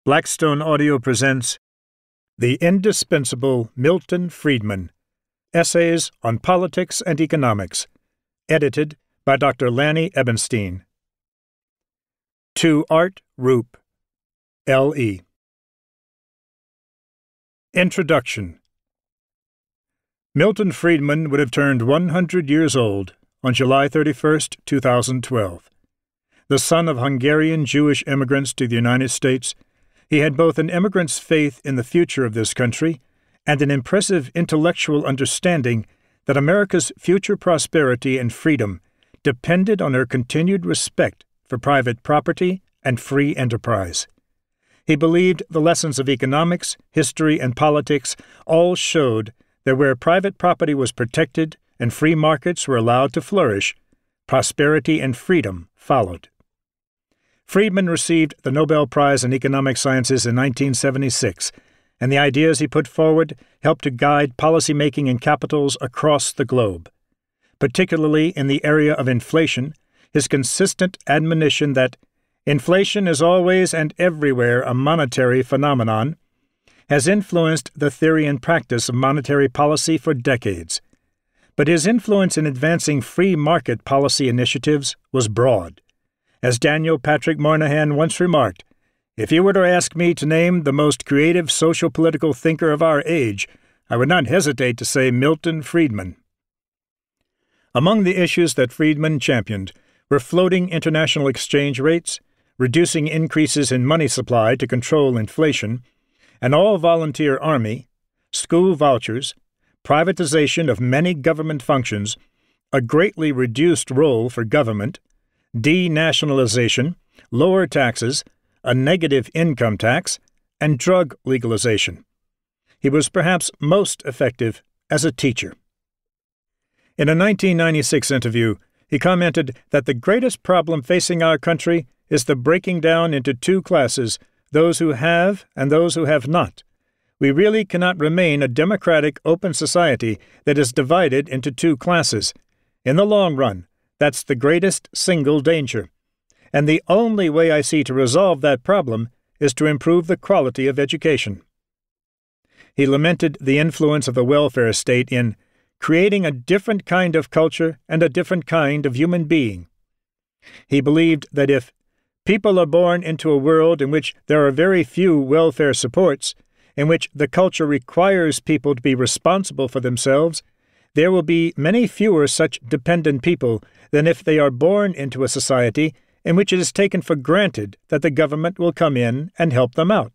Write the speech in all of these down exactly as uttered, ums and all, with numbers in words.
Blackstone Audio presents The Indispensable Milton Friedman, Essays on Politics and Economics, edited by Doctor Lanny Ebenstein. To Art Roop, L E Introduction. Milton Friedman would have turned one hundred years old on July thirty-first, two thousand twelve. The son of Hungarian Jewish immigrants to the United States, he had both an immigrant's faith in the future of this country and an impressive intellectual understanding that America's future prosperity and freedom depended on her continued respect for private property and free enterprise. He believed the lessons of economics, history, and politics all showed that where private property was protected and free markets were allowed to flourish, prosperity and freedom followed. Friedman received the Nobel Prize in Economic Sciences in nineteen seventy-six, and the ideas he put forward helped to guide policymaking in capitals across the globe. Particularly in the area of inflation, his consistent admonition that inflation is always and everywhere a monetary phenomenon has influenced the theory and practice of monetary policy for decades. But his influence in advancing free market policy initiatives was broad. As Daniel Patrick Moynihan once remarked, "If you were to ask me to name the most creative social-political thinker of our age, I would not hesitate to say Milton Friedman." Among the issues that Friedman championed were floating international exchange rates, reducing increases in money supply to control inflation, an all-volunteer army, school vouchers, privatization of many government functions, a greatly reduced role for government, denationalization, lower taxes, a negative income tax, and drug legalization. He was perhaps most effective as a teacher. In a nineteen ninety-six interview, he commented that the greatest problem facing our country is the breaking down into two classes, those who have and those who have not. We really cannot remain a democratic, open society that is divided into two classes. In the long run, that's the greatest single danger. And the only way I see to resolve that problem is to improve the quality of education. He lamented the influence of the welfare state in creating a different kind of culture and a different kind of human being. He believed that if people are born into a world in which there are very few welfare supports, in which the culture requires people to be responsible for themselves, there will be many fewer such dependent people than if they are born into a society in which it is taken for granted that the government will come in and help them out.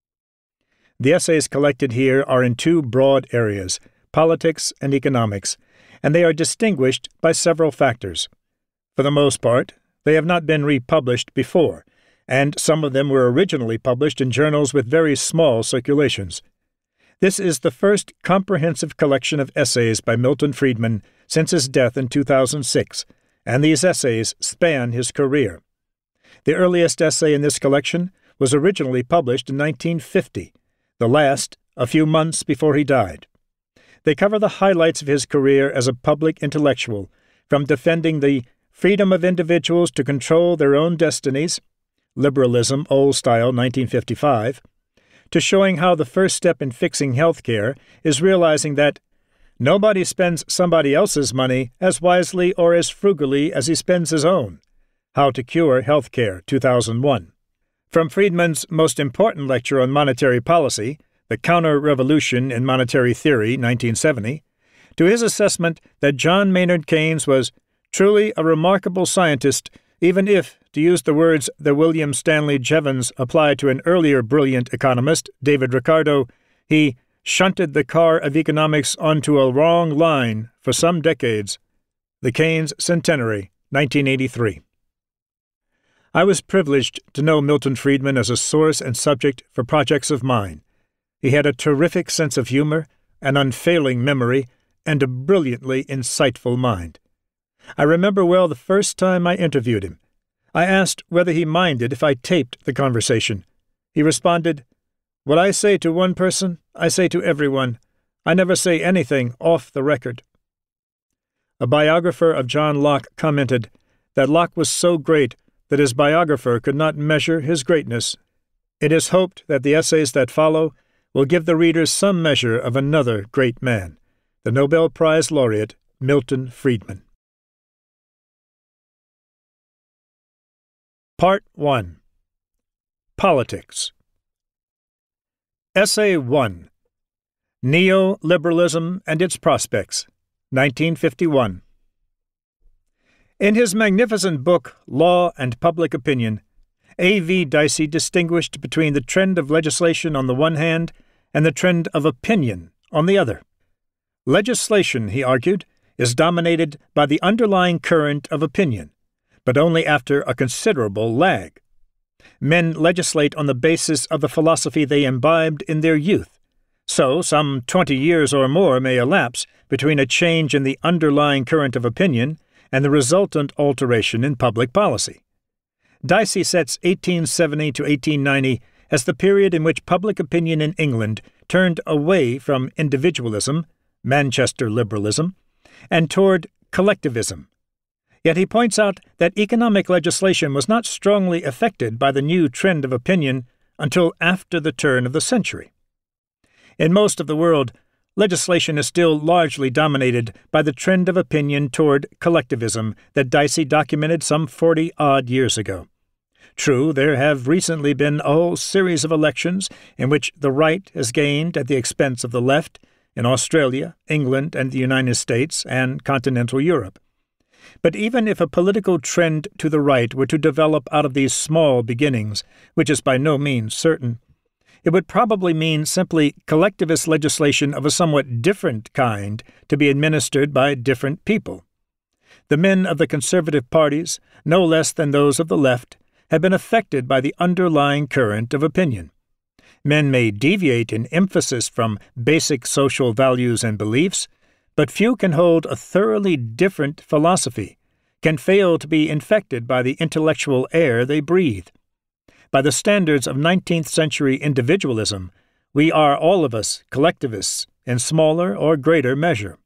The essays collected here are in two broad areas, politics and economics, and they are distinguished by several factors. For the most part, they have not been republished before, and some of them were originally published in journals with very small circulations. This is the first comprehensive collection of essays by Milton Friedman since his death in two thousand six, and these essays span his career. The earliest essay in this collection was originally published in nineteen fifty, the last a few months before he died. They cover the highlights of his career as a public intellectual, from defending the freedom of individuals to control their own destinies, Liberalism, Old Style, nineteen fifty-five, to showing how the first step in fixing health care is realizing that nobody spends somebody else's money as wisely or as frugally as he spends his own. How to Cure Health Care, two thousand one. From Friedman's most important lecture on monetary policy, The Counter-Revolution in Monetary Theory, nineteen seventy, to his assessment that John Maynard Keynes was truly a remarkable scientist, even if, to use the words that William Stanley Jevons applied to an earlier brilliant economist, David Ricardo, he shunted the car of economics onto a wrong line for some decades. The Keynes Centenary, nineteen eighty-three. I was privileged to know Milton Friedman as a source and subject for projects of mine. He had a terrific sense of humor, an unfailing memory, and a brilliantly insightful mind. I remember well the first time I interviewed him. I asked whether he minded if I taped the conversation. He responded, "What I say to one person, I say to everyone. I never say anything off the record." A biographer of John Locke commented that Locke was so great that his biographer could not measure his greatness. It is hoped that the essays that follow will give the readers some measure of another great man, the Nobel Prize laureate Milton Friedman. Part one. Politics. Essay one. Neoliberalism and Its Prospects, nineteen fifty-one. In his magnificent book, Law and Public Opinion, A V Dicey distinguished between the trend of legislation on the one hand and the trend of opinion on the other. Legislation, he argued, is dominated by the underlying current of opinion, but only after a considerable lag. Men legislate on the basis of the philosophy they imbibed in their youth, so some twenty years or more may elapse between a change in the underlying current of opinion and the resultant alteration in public policy. Dicey sets eighteen seventy to eighteen ninety as the period in which public opinion in England turned away from individualism, Manchester liberalism, and toward collectivism. Yet he points out that economic legislation was not strongly affected by the new trend of opinion until after the turn of the century. In most of the world, legislation is still largely dominated by the trend of opinion toward collectivism that Dicey documented some forty-odd years ago. True, there have recently been a whole series of elections in which the right has gained at the expense of the left in Australia, England, and the United States, and continental Europe. But even if a political trend to the right were to develop out of these small beginnings, which is by no means certain, it would probably mean simply collectivist legislation of a somewhat different kind to be administered by different people. The men of the conservative parties, no less than those of the left, have been affected by the underlying current of opinion. Men may deviate in emphasis from basic social values and beliefs, but few can hold a thoroughly different philosophy, can fail to be infected by the intellectual air they breathe. By the standards of nineteenth century individualism, we are all of us collectivists in smaller or greater measure.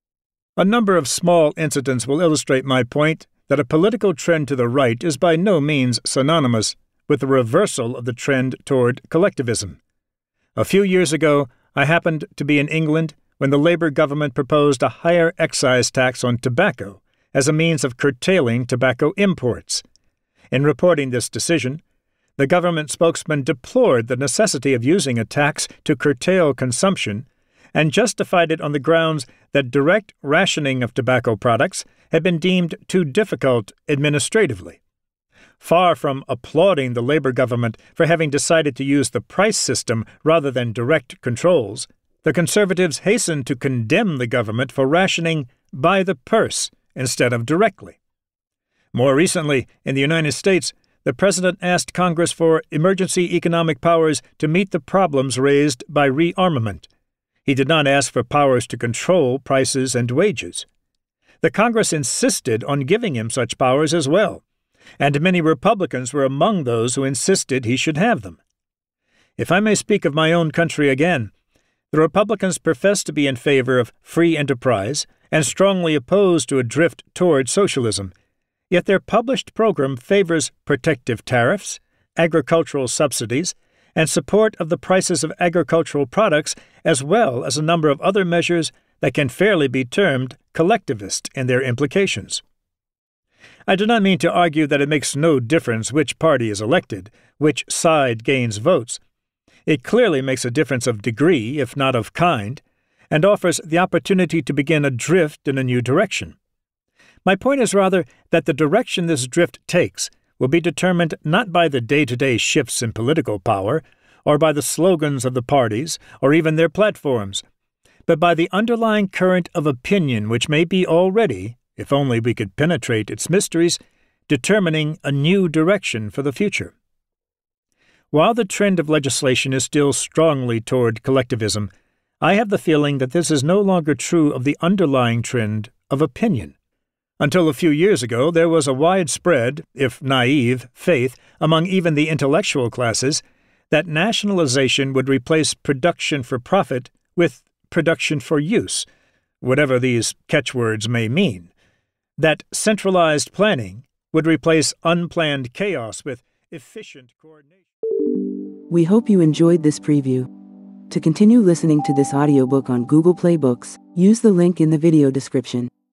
A number of small incidents will illustrate my point that a political trend to the right is by no means synonymous with the reversal of the trend toward collectivism. A few years ago, I happened to be in England when the Labour government proposed a higher excise tax on tobacco as a means of curtailing tobacco imports. In reporting this decision, the government spokesman deplored the necessity of using a tax to curtail consumption and justified it on the grounds that direct rationing of tobacco products had been deemed too difficult administratively. Far from applauding the Labour government for having decided to use the price system rather than direct controls, the Conservatives hastened to condemn the government for rationing by the purse instead of directly. More recently, in the United States, the President asked Congress for emergency economic powers to meet the problems raised by rearmament. He did not ask for powers to control prices and wages. The Congress insisted on giving him such powers as well, and many Republicans were among those who insisted he should have them. If I may speak of my own country again, the Republicans profess to be in favor of free enterprise and strongly opposed to a drift toward socialism, yet their published program favors protective tariffs, agricultural subsidies, and support of the prices of agricultural products, as well as a number of other measures that can fairly be termed collectivist in their implications. I do not mean to argue that it makes no difference which party is elected, which side gains votes. It clearly makes a difference of degree, if not of kind, and offers the opportunity to begin a drift in a new direction. My point is rather that the direction this drift takes will be determined not by the day-to-day shifts in political power, or by the slogans of the parties, or even their platforms, but by the underlying current of opinion which may be already, if only we could penetrate its mysteries, determining a new direction for the future. While the trend of legislation is still strongly toward collectivism, I have the feeling that this is no longer true of the underlying trend of opinion. Until a few years ago, there was a widespread, if naive, faith among even the intellectual classes that nationalization would replace production for profit with production for use, whatever these catchwords may mean, that centralized planning would replace unplanned chaos with efficient coordination. We hope you enjoyed this preview. To continue listening to this audiobook on Google Play Books, use the link in the video description.